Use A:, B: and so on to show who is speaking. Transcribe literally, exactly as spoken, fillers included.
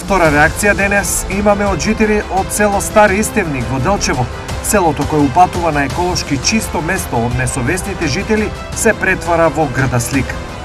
A: Втора реакција денес имаме од жители од село Стари Истевник во Делчево. Селото кој упатува на еколошки чисто место од несовесните жители се претвара во грда слика.